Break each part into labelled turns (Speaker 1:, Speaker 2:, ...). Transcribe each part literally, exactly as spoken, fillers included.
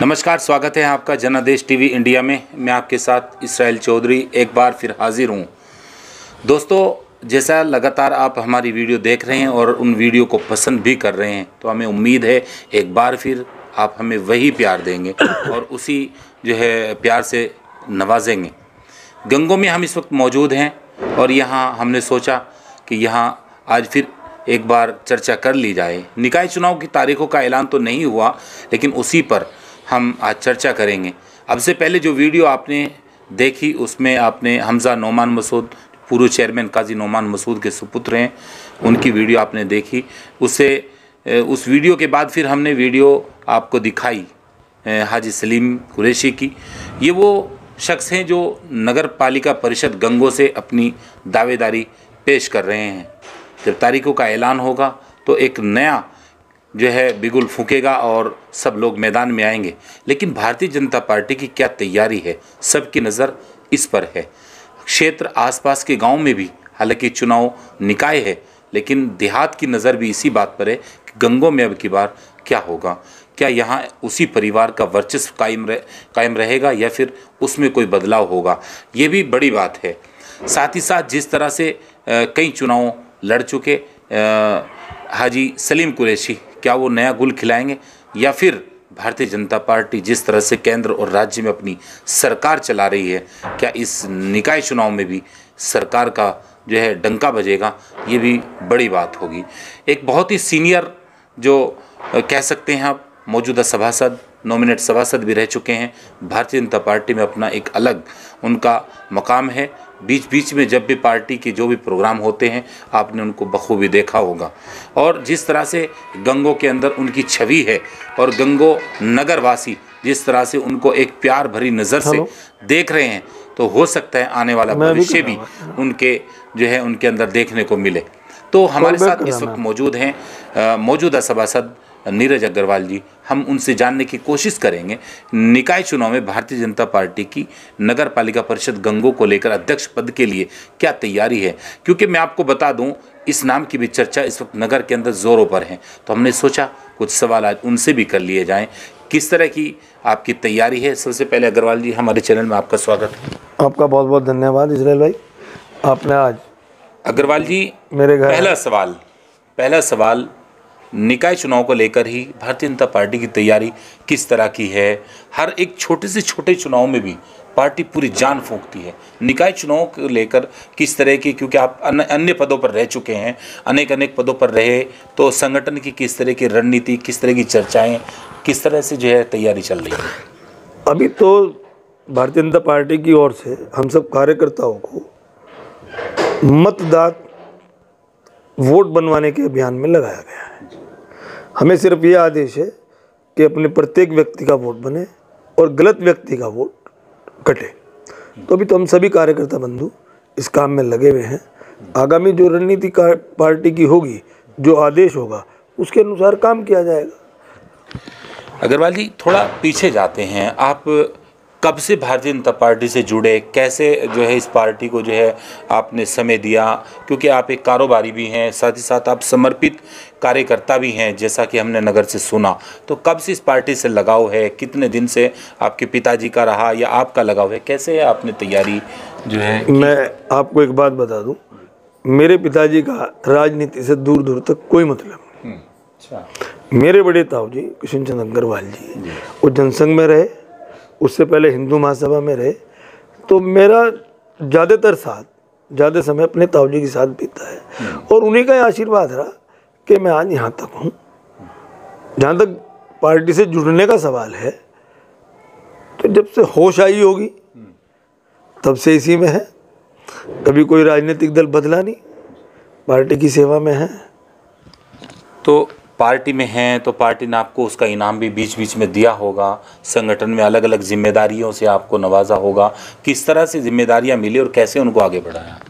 Speaker 1: नमस्कार, स्वागत है आपका जनादेश टीवी इंडिया में। मैं आपके साथ इसराइल चौधरी एक बार फिर हाजिर हूँ। दोस्तों, जैसा लगातार आप हमारी वीडियो देख रहे हैं और उन वीडियो को पसंद भी कर रहे हैं, तो हमें उम्मीद है एक बार फिर आप हमें वही प्यार देंगे और उसी जो है प्यार से नवाजेंगे। गंगो में हम इस वक्त मौजूद हैं और यहाँ हमने सोचा कि यहाँ आज फिर एक बार चर्चा कर ली जाए। निकाय चुनाव की तारीखों का ऐलान तो नहीं हुआ, लेकिन उसी पर हम आज चर्चा करेंगे। अब से पहले जो वीडियो आपने देखी उसमें आपने हमजा नोमान मसूद, पूर्व चेयरमैन काजी नोमान मसूद के सुपुत्र हैं, उनकी वीडियो आपने देखी। उससे उस वीडियो के बाद फिर हमने वीडियो आपको दिखाई हाजी सलीम कुरैशी की। ये वो शख्स हैं जो नगर पालिका परिषद गंगो से अपनी दावेदारी पेश कर रहे हैं। जब तारीखों का ऐलान होगा तो एक नया जो है बिगुल फूकेगा और सब लोग मैदान में आएंगे। लेकिन भारतीय जनता पार्टी की क्या तैयारी है, सबकी नज़र इस पर है। क्षेत्र आसपास के गांव में भी हालांकि चुनाव निकाय है, लेकिन देहात की नज़र भी इसी बात पर है कि गंगो में अब की बार क्या होगा। क्या यहाँ उसी परिवार का वर्चस्व कायम रह कायम रहेगा या फिर उसमें कोई बदलाव होगा, ये भी बड़ी बात है। साथ ही साथ जिस तरह से आ, कई चुनाव लड़ चुके आ, हाजी सलीम कुरैशी, क्या वो नया गुल खिलाएंगे या फिर भारतीय जनता पार्टी जिस तरह से केंद्र और राज्य में अपनी सरकार चला रही है, क्या इस निकाय चुनाव में भी सरकार का जो है डंका बजेगा, ये भी बड़ी बात होगी। एक बहुत ही सीनियर जो कह सकते हैं आप मौजूदा सभासद, नॉमिनेट सभासद भी रह चुके हैं भारतीय जनता पार्टी में, अपना एक अलग उनका मकाम है। बीच बीच में जब भी पार्टी के जो भी प्रोग्राम होते हैं आपने उनको बखूबी देखा होगा। और जिस तरह से गंगो के अंदर उनकी छवि है और गंगो नगरवासी जिस तरह से उनको एक प्यार भरी नज़र से देख रहे हैं, तो हो सकता है आने वाला भविष्य भी उनके जो है उनके अंदर देखने को मिले। तो हमारे साथ इस वक्त मौजूद हैं मौजूदा सभासद नीरज अग्रवाल जी। हम उनसे जानने की कोशिश करेंगे निकाय चुनाव में भारतीय जनता पार्टी की नगर पालिका परिषद गंगो को लेकर अध्यक्ष पद के लिए क्या तैयारी है। क्योंकि मैं आपको बता दूं, इस नाम की भी चर्चा इस वक्त नगर के अंदर जोरों पर है, तो हमने सोचा कुछ सवाल आज उनसे भी कर लिए जाएं। किस तरह की आपकी तैयारी है? सबसे पहले अग्रवाल जी, हमारे चैनल में आपका स्वागत है।
Speaker 2: आपका बहुत बहुत धन्यवाद इसराइल भाई। आपने आज
Speaker 1: अग्रवाल जी
Speaker 2: मेरे घर
Speaker 1: पहला सवाल पहला सवाल निकाय चुनाव को लेकर ही भारतीय जनता पार्टी की तैयारी किस तरह की है? हर एक छोटे से छोटे चुनाव में भी पार्टी पूरी जान फूंकती है। निकाय चुनाव को लेकर किस तरह की, क्योंकि आप अन्य पदों पर रह चुके हैं, अनेक अनेक पदों पर रहे, तो संगठन की किस तरह की रणनीति, किस तरह की चर्चाएं, किस तरह से जो है तैयारी चल रही है?
Speaker 2: अभी तो भारतीय जनता पार्टी की ओर से हम सब कार्यकर्ताओं को मतदाता वोट बनवाने के अभियान में लगाया गया है। हमें सिर्फ ये आदेश है कि अपने प्रत्येक व्यक्ति का वोट बने और गलत व्यक्ति का वोट कटे। तो अभी तो हम सभी कार्यकर्ता बंधु इस काम में लगे हुए हैं। आगामी जो रणनीति पार्टी की होगी, जो आदेश होगा, उसके अनुसार काम किया जाएगा।
Speaker 1: अग्रवाल जी, थोड़ा पीछे जाते हैं। आप कब से भारतीय जनता पार्टी से जुड़े, कैसे जो है इस पार्टी को जो है आपने समय दिया? क्योंकि आप एक कारोबारी भी हैं, साथ ही साथ आप समर्पित कार्यकर्ता भी हैं, जैसा कि हमने नगर से सुना। तो कब से इस पार्टी से लगाव है? कितने दिन से आपके पिताजी का रहा या आपका लगाव है? कैसे आपने तैयारी जो है?
Speaker 2: मैं आपको एक बात बता दूं, मेरे पिताजी का राजनीति से दूर दूर तक कोई मतलब नहीं। अच्छा। मेरे बड़े ताऊ जी किशन चंद अग्रवाल जी, वो जनसंघ में रहे, उससे पहले हिंदू महासभा में रहे। तो मेरा ज़्यादातर साथ ज़्यादा समय अपने ताऊ जी के साथ बीता है और उन्हीं का आशीर्वाद रहा कि मैं आज यहाँ तक हूँ। जहाँ तक पार्टी से जुड़ने का सवाल है, तो जब से होश आई होगी तब से इसी में है। कभी कोई राजनीतिक दल बदला नहीं, पार्टी की सेवा में है।
Speaker 1: तो पार्टी में हैं तो पार्टी ने आपको उसका इनाम भी बीच बीच में दिया होगा, संगठन में अलग अलग जिम्मेदारियों से आपको नवाजा होगा। किस तरह से जिम्मेदारियां मिली और कैसे उनको आगे बढ़ाया?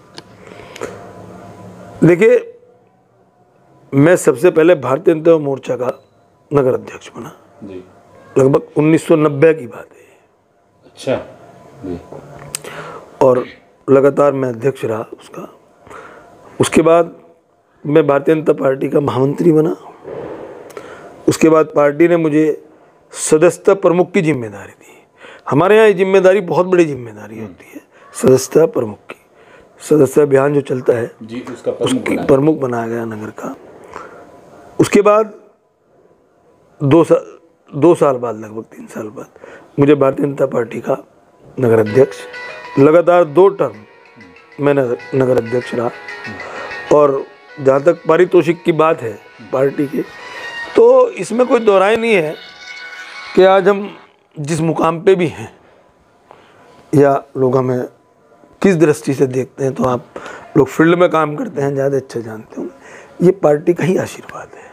Speaker 2: देखिए, मैं सबसे पहले भारतीय जनता मोर्चा का नगर अध्यक्ष बना जी। लगभग उन्नीस सौ नब्बे की बात है।
Speaker 1: अच्छा जी।
Speaker 2: और लगातार मैं अध्यक्ष रहा उसका। उसके बाद मैं भारतीय जनता पार्टी का महामंत्री बना। उसके बाद पार्टी ने मुझे सदस्यता प्रमुख की जिम्मेदारी दी। हमारे यहाँ ये जिम्मेदारी बहुत बड़ी जिम्मेदारी होती है, सदस्यता प्रमुख की। सदस्य अभियान जो चलता है
Speaker 1: जी, उसका प्रमुख
Speaker 2: उसकी प्रमुख बनाया गया नगर का। उसके बाद दो साल दो साल बाद लगभग तीन साल बाद मुझे भारतीय जनता पार्टी का नगर अध्यक्ष, लगातार दो टर्म मैं नगर अध्यक्ष रहा। और जहाँ तक पारितोषिक की बात है पार्टी के, तो इसमें कोई दोहराई नहीं है कि आज हम जिस मुकाम पे भी हैं या लोग हमें किस दृष्टि से देखते हैं, तो आप लोग फील्ड में काम करते हैं, ज़्यादा अच्छा जानते होंगे, ये पार्टी का ही आशीर्वाद है।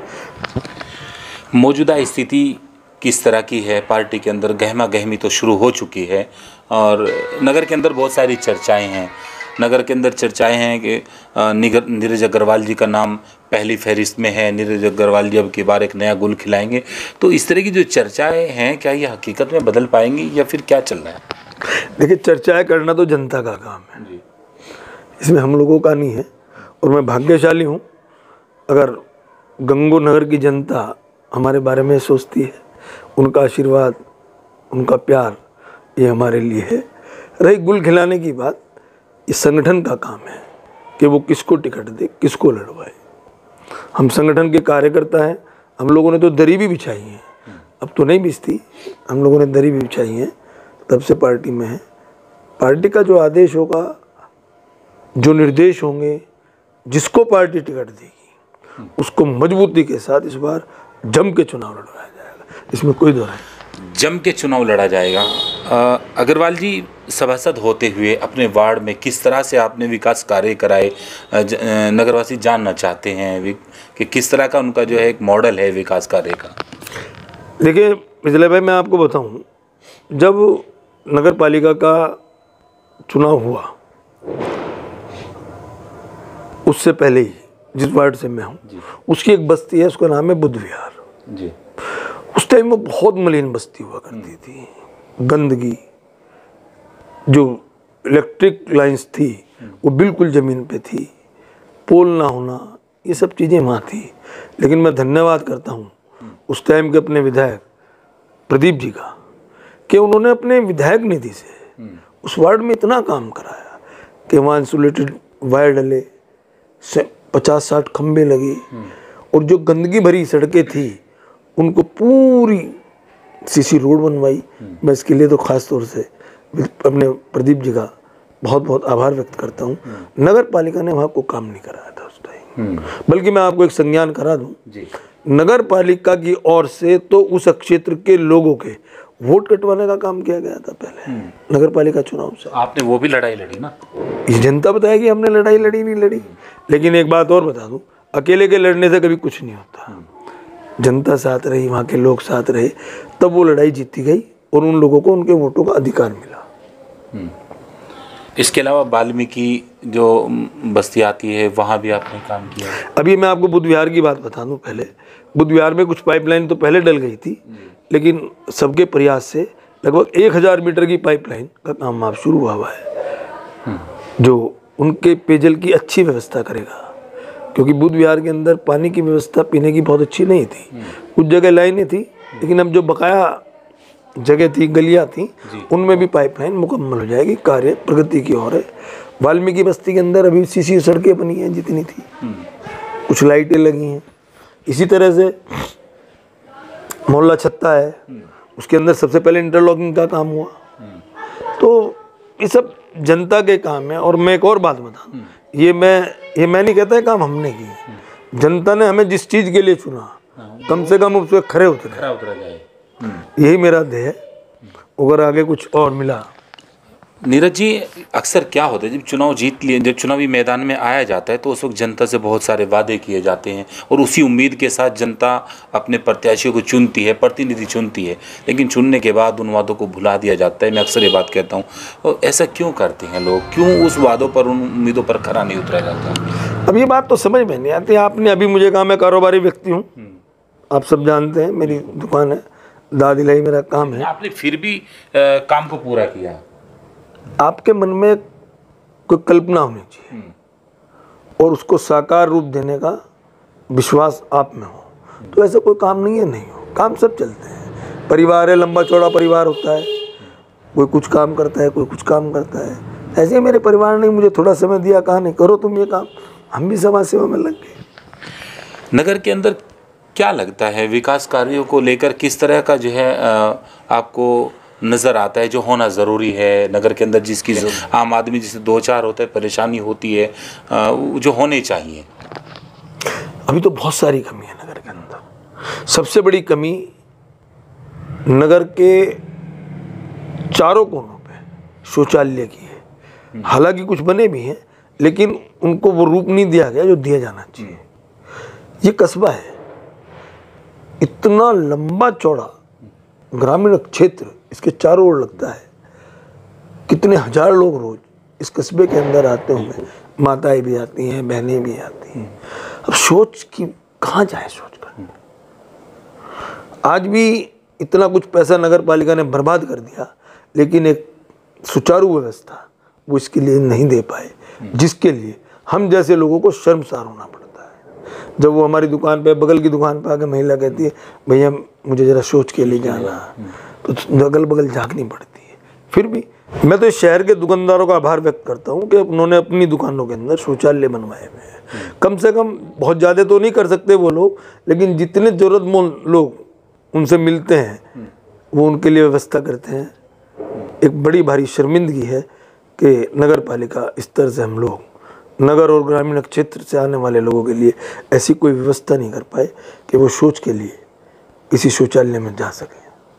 Speaker 1: मौजूदा स्थिति किस तरह की है? पार्टी के अंदर गहमा गहमी तो शुरू हो चुकी है और नगर के अंदर बहुत सारी चर्चाएं हैं। नगर के अंदर चर्चाएं हैं कि नीरज अग्रवाल जी का नाम पहली फहरिस्त में है, नीरज अग्रवाल जी अब की बार एक नया गुल खिलाएंगे। तो इस तरह की जो चर्चाएं हैं, क्या ये हकीकत में बदल पाएंगी या फिर क्या चल रहा है?
Speaker 2: देखिए, चर्चाएं करना तो जनता का काम है जी, इसमें हम लोगों का नहीं है। और मैं भाग्यशाली हूँ अगर गंगो नगर की जनता हमारे बारे में सोचती है। उनका आशीर्वाद, उनका प्यार, ये हमारे लिए है। रही गुल खिलाने की बात, इस संगठन का काम है कि वो किसको टिकट दे, किसको लड़वाए। हम संगठन के कार्यकर्ता हैं। हम लोगों ने तो दरी भी बिछाई है, अब तो नहीं बिछती, हम लोगों ने दरी भी बिछाई है, तब से पार्टी में है। पार्टी का जो आदेश होगा, जो निर्देश होंगे, जिसको पार्टी टिकट देगी उसको मजबूती के साथ इस बार जम के चुनाव लड़वाया जाएगा, इसमें कोई दो नहीं।
Speaker 1: जम के चुनाव लड़ा जाएगा। अग्रवाल जी, सभासद होते हुए अपने वार्ड में किस तरह से आपने विकास कार्य कराए, नगरवासी जानना चाहते हैं कि किस तरह का उनका जो है एक मॉडल है विकास कार्य का।
Speaker 2: देखिए बिजले भाई, मैं आपको बताऊं, जब नगर पालिका का चुनाव हुआ उससे पहले ही जिस वार्ड से मैं हूँ उसकी एक बस्ती है, उसका नाम है बुद्ध विहार जी। उस टाइम में बहुत मलिन बस्ती हुआ करती थी, गंदगी, जो इलेक्ट्रिक लाइंस थी वो बिल्कुल ज़मीन पे थी, पोल ना होना, ये सब चीज़ें वहाँ थी। लेकिन मैं धन्यवाद करता हूँ उस टाइम के अपने विधायक प्रदीप जी का कि उन्होंने अपने विधायक निधि से उस वार्ड में इतना काम कराया कि वहाँ इंसुलेटेड वायर डले, पचास साठ खंबे लगे, और जो गंदगी भरी सड़कें थी उनको पूरी सीसी रोड बनवाई। मैं इसके लिए तो ख़ास तौर से अपने प्रदीप जी का बहुत बहुत आभार व्यक्त करता हूँ। नगर पालिका ने वहाँ को काम नहीं कराया था उस टाइम, बल्कि मैं आपको एक संज्ञान करा दूँ, नगर पालिका की ओर से तो उस क्षेत्र के लोगों के वोट कटवाने का काम किया गया था पहले नगर पालिका चुनाव से।
Speaker 1: आपने वो भी लड़ाई लड़ी ना?
Speaker 2: ये जनता बताएगी हमने लड़ाई लड़ी नहीं लड़ी। लेकिन एक बात और बता दूं, अकेले के लड़ने से कभी कुछ नहीं होता। जनता साथ रही, वहाँ के लोग साथ रहे, तब वो लड़ाई जीती गई और उन लोगों को उनके वोटों का अधिकार मिला।
Speaker 1: इसके अलावा वाल्मीकि जो बस्ती आती है वहाँ भी आपने काम किया?
Speaker 2: अभी मैं आपको बुद्ध विहार की बात बता दूं। पहले बुद्ध विहार में कुछ पाइपलाइन तो पहले डल गई थी, लेकिन सबके प्रयास से लगभग एक हज़ार मीटर की पाइपलाइन का काम अब शुरू हुआ है, जो उनके पेयजल की अच्छी व्यवस्था करेगा। क्योंकि बुद्ध विहार के अंदर पानी की व्यवस्था पीने की बहुत अच्छी नहीं थी, कुछ जगह लाइनें थी, लेकिन अब जो बकाया जगह थी, गलियाँ थी, उनमें भी पाइपलाइन मुकम्मल हो जाएगी। कार्य प्रगति की ओर है। वाल्मीकि बस्ती के अंदर अभी सीसी सड़कें बनी हैं जितनी थी, कुछ लाइटें लगी हैं। इसी तरह से मोहल्ला छत्ता है, उसके अंदर सबसे पहले इंटरलॉकिंग का काम हुआ। तो ये सब जनता के काम है। और मैं एक और बात बता दूं, ये मैं ये मैं नहीं कहता है काम हमने की, जनता ने हमें जिस चीज़ के लिए चुना कम से कम उसके खरे उतरे,
Speaker 1: खरा उतरा जाए,
Speaker 2: यही मेरा ध्येय है। अगर आगे कुछ और मिला।
Speaker 1: नीरज जी, अक्सर क्या होता है जब चुनाव जीत लिए, जब चुनावी मैदान में आया जाता है तो उस वक्त जनता से बहुत सारे वादे किए जाते हैं और उसी उम्मीद के साथ जनता अपने प्रत्याशियों को चुनती है, प्रतिनिधि चुनती है, लेकिन चुनने के बाद उन वादों को भुला दिया जाता है। मैं अक्सर ये बात कहता हूँ, और ऐसा क्यों करते हैं लोग? क्यों उस वादों पर, उन उम्मीदों पर खरा नहीं उतरा जाता?
Speaker 2: अब ये बात तो समझ में नहीं आती। आपने अभी मुझे कहा मैं कारोबारी व्यक्ति हूँ, आप सब जानते हैं, मेरी दुकान है, दादिलाई मेरा काम है।
Speaker 1: आपने फिर भी आ, काम को पूरा किया।
Speaker 2: आपके मन में कोई कल्पना होनी चाहिए और उसको साकार रूप देने का विश्वास आप में हो, तो ऐसा कोई काम नहीं है नहीं हो, काम सब चलते हैं। परिवार है, लंबा चौड़ा परिवार होता है, कोई कुछ काम करता है, कोई कुछ काम करता है। ऐसे ही मेरे परिवार ने मुझे थोड़ा समय दिया, कहा नहीं करो तुम ये काम, हम भी समाज सेवा में लग गए।
Speaker 1: नगर के अंदर क्या लगता है विकास कार्यों को लेकर किस तरह का जो है आपको नज़र आता है जो होना ज़रूरी है नगर के अंदर, जिसकी आम आदमी जिसे दो चार होता है परेशानी होती है, जो होने चाहिए?
Speaker 2: अभी तो बहुत सारी कमी है नगर के अंदर। सबसे बड़ी कमी नगर के चारों कोनों पे शौचालय की है। हालांकि कुछ बने भी हैं लेकिन उनको वो रूप नहीं दिया गया जो दिया जाना चाहिए। ये कस्बा है, इतना लंबा चौड़ा ग्रामीण क्षेत्र इसके चारों ओर लगता है। कितने हजार लोग रोज इस कस्बे के अंदर आते होंगे, माताएं भी आती हैं, बहनें भी आती हैं। अब सोच की कहाँ जाए सोच कर। आज भी इतना कुछ पैसा नगर पालिका ने बर्बाद कर दिया लेकिन एक सुचारू व्यवस्था वो इसके लिए नहीं दे पाए, जिसके लिए हम जैसे लोगों को शर्मसार होना पड़ता है। जब वो हमारी दुकान पे, बगल की दुकान पे आके महिला कहती है भैया मुझे ज़रा सोच के ले जाना, तो अगल बगल झांकनी पड़ती है। फिर भी मैं तो इस शहर के दुकानदारों का आभार व्यक्त करता हूँ कि उन्होंने अपनी दुकानों के अंदर शौचालय बनवाए हुए हैं। कम से कम, बहुत ज़्यादा तो नहीं कर सकते वो लोग, लेकिन जितने ज़रूरतमंद लोग उनसे मिलते हैं वो उनके लिए व्यवस्था करते हैं। एक बड़ी भारी शर्मिंदगी है कि नगर पालिका स्तर से हम लोग नगर और ग्रामीण क्षेत्र से आने वाले लोगों के लिए ऐसी कोई व्यवस्था नहीं कर पाए कि वो शौच के लिए किसी शौचालय में जा सकें।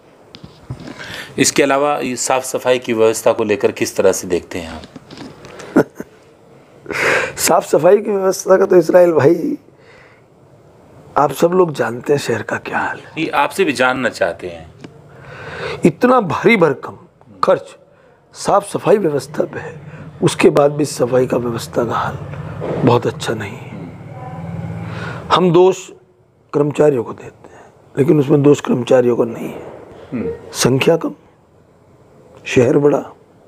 Speaker 1: इसके अलावा साफ सफाई की व्यवस्था को लेकर किस तरह से देखते हैं आप?
Speaker 2: साफ सफाई की व्यवस्था का तो इसराइल भाई आप सब लोग जानते हैं शहर का क्या हाल है।
Speaker 1: आपसे भी जानना चाहते हैं।
Speaker 2: इतना भारी भरकम खर्च साफ सफाई व्यवस्था पे है, उसके बाद भी सफाई का व्यवस्था का हाल बहुत अच्छा नहीं है। हम दोष कर्मचारियों को देते हैं लेकिन उसमें दोष कर्मचारियों को नहीं है। संख्या कम, शहर बड़ा,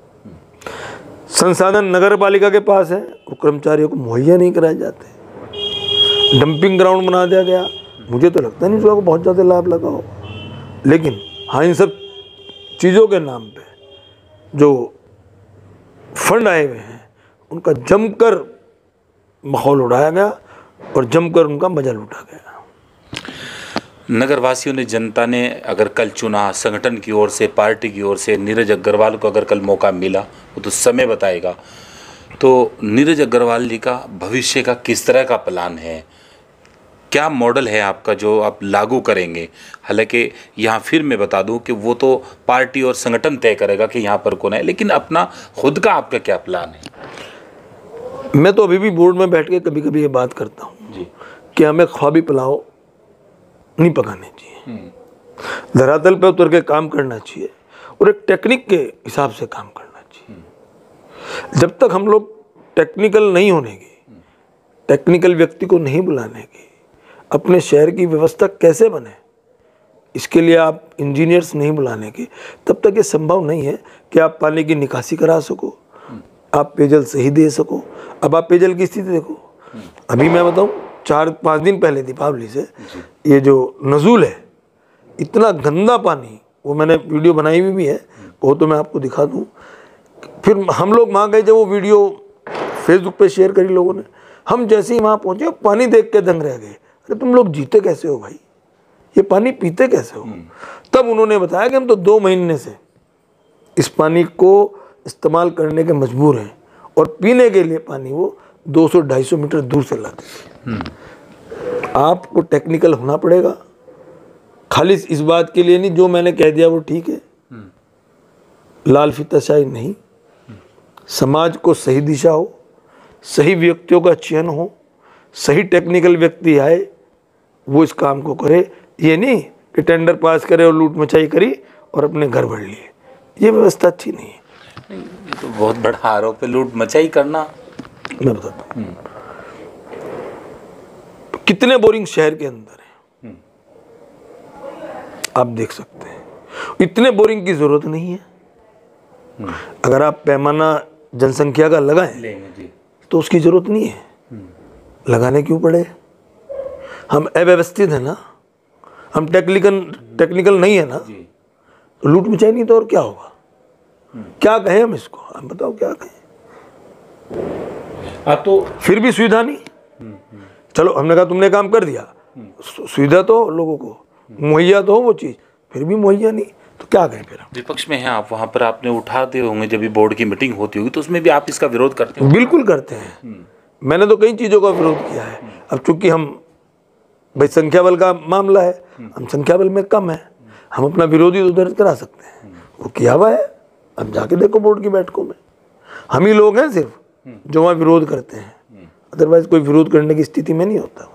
Speaker 2: संसाधन नगर पालिका के पास है, वो कर्मचारियों को मुहैया नहीं कराए जाते। डंपिंग ग्राउंड बना दिया गया, मुझे तो लगता नहीं उसका बहुत ज़्यादा लाभ लगा हो, लेकिन हाँ इन सब चीज़ों के नाम पे जो फंड आए हुए हैं उनका जमकर माहौल उड़ाया गया और जमकर उनका मजा लूटा गया।
Speaker 1: नगर वासियों ने, जनता ने अगर कल चुना, संगठन की ओर से, पार्टी की ओर से, नीरज अग्रवाल को अगर कल मौका मिला, वो तो समय बताएगा, तो नीरज अग्रवाल जी का भविष्य का किस तरह का प्लान है, क्या मॉडल है आपका जो आप लागू करेंगे? हालांकि यहाँ फिर मैं बता दूं कि वो तो पार्टी और संगठन तय करेगा कि यहाँ पर कौन है, लेकिन अपना खुद का आपका क्या प्लान है?
Speaker 2: मैं तो अभी भी बोर्ड में बैठ के कभी कभी ये बात करता हूँ जी कि हमें ख्वाबी पुलाव नहीं पकाने चाहिए, धरातल पे उतर के काम करना चाहिए और एक टेक्निक के हिसाब से काम करना चाहिए। जब तक हम लोग टेक्निकल नहीं होने की, टेक्निकल व्यक्ति को नहीं बुलाने की, अपने शहर की व्यवस्था कैसे बने इसके लिए आप इंजीनियर्स नहीं बुलाने की, तब तक ये संभव नहीं है कि आप पानी की निकासी करा सको, आप पेयजल सही दे सको। अब आप पेयजल की स्थिति देखो, अभी मैं बताऊं, चार पाँच दिन पहले दीपावली से ये जो नजूल है, इतना गंदा पानी, वो मैंने वीडियो बनाई हुई भी है, वो तो मैं आपको दिखा दूं। फिर हम लोग वहाँ गए, जब वो वीडियो फेसबुक पे शेयर करी लोगों ने, हम जैसे ही वहाँ पहुँचे पानी देख के दंग रह गए, अरे तुम लोग जीते कैसे हो भाई, ये पानी पीते कैसे हो? तब उन्होंने बताया कि हम तो दो महीने से इस पानी को इस्तेमाल करने के मजबूर हैं और पीने के लिए पानी वो दो सौ ढाई सौ मीटर दूर से लाते हैं। आपको टेक्निकल होना पड़ेगा, खाली इस बात के लिए नहीं जो मैंने कह दिया वो ठीक है, लाल फीताशाही नहीं, समाज को सही दिशा हो, सही व्यक्तियों का चयन हो, सही टेक्निकल व्यक्ति आए, वो इस काम को करे। ये नहीं कि टेंडर पास करे और लूट मचाई करी और अपने घर भर लिए, ये व्यवस्था अच्छी नहीं है।
Speaker 1: ये तो बहुत बड़ा आरोप है, लूट मचाई करना।
Speaker 2: मैं बताता हूँ कितने बोरिंग शहर के अंदर है, आप देख सकते हैं। इतने बोरिंग की जरूरत नहीं है। अगर आप पैमाना जनसंख्या का लगाएं तो उसकी जरूरत नहीं है, लगाने क्यों पड़े? हम अव्यवस्थित है ना, हम टेक्निकल टेक्निकल नहीं है ना, तो लूट मचाई नहीं तो और क्या होगा? क्या कहें हम इसको, हम बताओ क्या कहें?
Speaker 1: आप तो
Speaker 2: फिर भी सुविधा नहीं। चलो हमने कहा तुमने काम कर दिया, सुविधा तो लोगों को मुहैया तो हो वो चीज़, फिर भी मुहैया नहीं, तो क्या करें फिर हम?
Speaker 1: विपक्ष में हैं आप, वहाँ पर आपने उठाते होंगे जब भी बोर्ड की मीटिंग होती होगी तो उसमें भी आप इसका विरोध करते हो?
Speaker 2: बिल्कुल करते हैं। मैंने तो कई चीज़ों का विरोध किया है। अब चूंकि हम भाई संख्या बल का मामला है, हम संख्या बल में कम है, हम अपना विरोधी तो दर्ज करा सकते हैं, वो किया हुआ है। अब जाके देखो बोर्ड की बैठकों में, हम ही लोग हैं सिर्फ जो वहाँ विरोध करते हैं, अदरवाइज कोई विरोध करने की स्थिति में नहीं होता।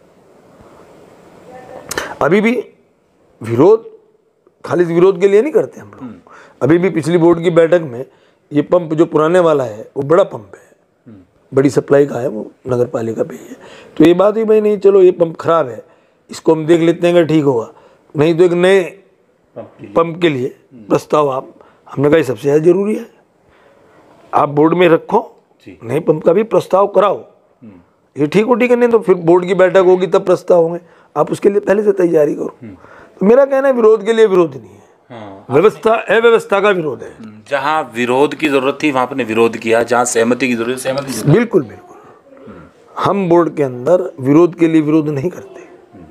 Speaker 2: अभी भी विरोध खाली विरोध के लिए नहीं करते हम लोग। अभी भी पिछली बोर्ड की बैठक में ये पंप जो पुराने वाला है वो बड़ा पंप है, बड़ी सप्लाई का है, वो नगर पालिका पे ही है। तो ये बात हुई भाई नहीं चलो ये पंप खराब है, इसको हम देख लेते हैं कि ठीक होगा, नहीं तो एक नए पंप के लिए प्रस्ताव आप, हमने कहा ये सबसे ज़्यादा जरूरी है, आप बोर्ड में रखो, नए पंप का भी प्रस्ताव कराओ। ये ठीक हो ठीक है, नहीं तो फिर बोर्ड की बैठक होगी तब प्रस्ताव होंगे, आप उसके लिए पहले से तैयारी करो। तो मेरा कहना है विरोध के लिए विरोध नहीं है, हाँ, व्यवस्था अव्यवस्था का विरोध है।
Speaker 1: जहाँ विरोध की जरूरत थी वहाँ पर विरोध किया, जहाँ सहमति की जरूरत सहमति।
Speaker 2: बिल्कुल बिल्कुल, हम बोर्ड के अंदर विरोध के लिए विरोध नहीं करते।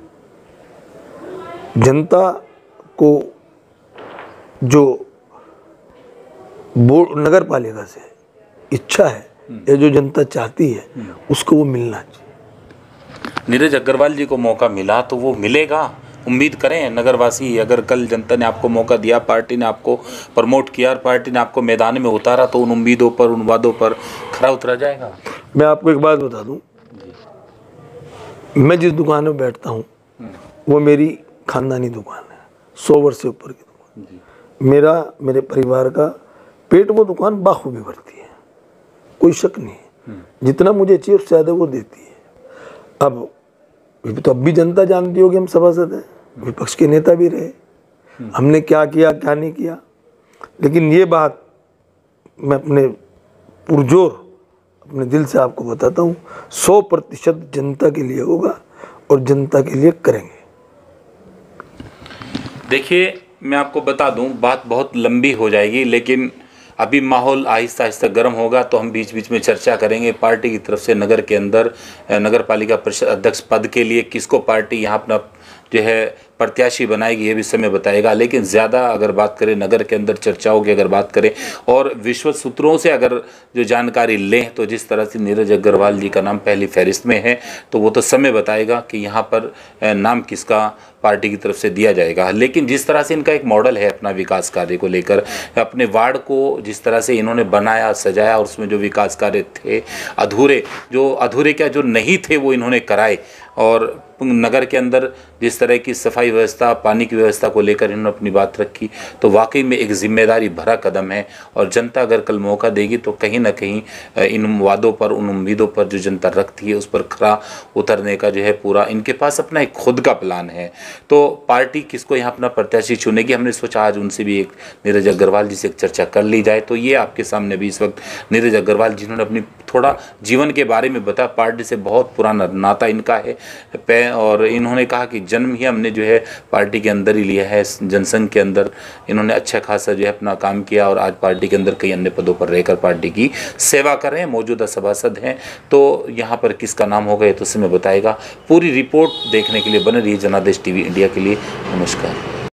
Speaker 2: जनता को जो बोर्ड नगर पालिका से इच्छा है या जो जनता चाहती है उसको वो मिलना चाहिए।
Speaker 1: नीरज अग्रवाल जी को मौका मिला तो वो मिलेगा, उम्मीद करें नगरवासी। अगर कल जनता ने आपको मौका दिया, पार्टी ने आपको प्रमोट किया और पार्टी ने आपको मैदान में उतारा तो उन उम्मीदों पर, उन वादों पर खरा उतरा जाएगा।
Speaker 2: मैं आपको एक बात बता दूं, मैं जिस दुकान में बैठता हूं वो मेरी खानदानी दुकान है, सौ वर्ष से ऊपर की दुकान। मेरा मेरे परिवार का पेट वो दुकान बाखूबी भरती है, कोई शक नहीं। जितना मुझे चाहिए उससे ज़्यादा वो देती है। अब तो अब भी जनता जानती होगी हम सभासद हैं, विपक्ष के नेता भी रहे, हमने क्या किया क्या नहीं किया। लेकिन ये बात मैं अपने पुरजोर अपने दिल से आपको बताता हूँ, सौ प्रतिशत जनता के लिए होगा और जनता के लिए करेंगे।
Speaker 1: देखिए मैं आपको बता दूं, बात बहुत लंबी हो जाएगी, लेकिन अभी माहौल आहिस्ता आहिस्ता गर्म होगा तो हम बीच बीच में चर्चा करेंगे। पार्टी की तरफ से नगर के अंदर नगर पालिका परिषद अध्यक्ष पद के लिए किसको पार्टी यहाँ अपना जो है प्रत्याशी बनाएगी ये भी समय बताएगा। लेकिन ज़्यादा अगर बात करें नगर के अंदर चर्चाओं की अगर बात करें और विश्व सूत्रों से अगर जो जानकारी लें तो जिस तरह से नीरज अग्रवाल जी का नाम पहली फहरिस्त में है तो वो तो समय बताएगा कि यहाँ पर नाम किसका पार्टी की तरफ से दिया जाएगा। लेकिन जिस तरह से इनका एक मॉडल है अपना विकास कार्य को लेकर, अपने वार्ड को जिस तरह से इन्होंने बनाया सजाया और उसमें जो विकास कार्य थे अधूरे, जो अधूरे क्या जो नहीं थे वो इन्होंने कराए, और नगर के अंदर जिस तरह की सफाई व्यवस्था, पानी की व्यवस्था को लेकर इन्होंने अपनी बात रखी, तो वाकई में एक जिम्मेदारी भरा कदम है। और जनता अगर कल मौका देगी तो कहीं ना कहीं इन वादों पर, उन उम्मीदों पर जो जनता रखती है उस पर खरा उतरने का जो है पूरा इनके पास अपना एक खुद का प्लान है। तो पार्टी किसको यहाँ अपना प्रत्याशी चुनेगी, हमने सोचा आज उनसे भी एक नीरज अग्रवाल जी से एक चर्चा कर ली जाए। तो ये आपके सामने भी इस वक्त नीरज अग्रवाल जिन्होंने अपनी थोड़ा जीवन के बारे में बताया। पार्टी से बहुत पुराना नाता इनका है और इन्होंने कहा कि जन्म ही हमने जो है पार्टी के अंदर ही लिया है, जनसंघ के अंदर इन्होंने अच्छा खासा जो है अपना काम किया और आज पार्टी के अंदर कई अन्य पदों पर रहकर पार्टी की सेवा कर रहे हैं, मौजूदा सभासद हैं। तो यहाँ पर किसका नाम होगा ये तो समय बताएगा। पूरी रिपोर्ट देखने के लिए बने रहिए जनादेश टीवी इंडिया के लिए। नमस्कार।